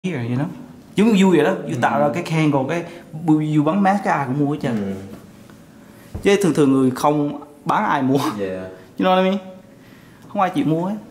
rồi vậy đó, giống như vui vậy đó, vui tạo ra cái khen, còn cái vui bắn mát cái ai cũng mua hết trơn. Chứ thường người không bán ai mua. You know what I mean? Không ai chịu mua ấy.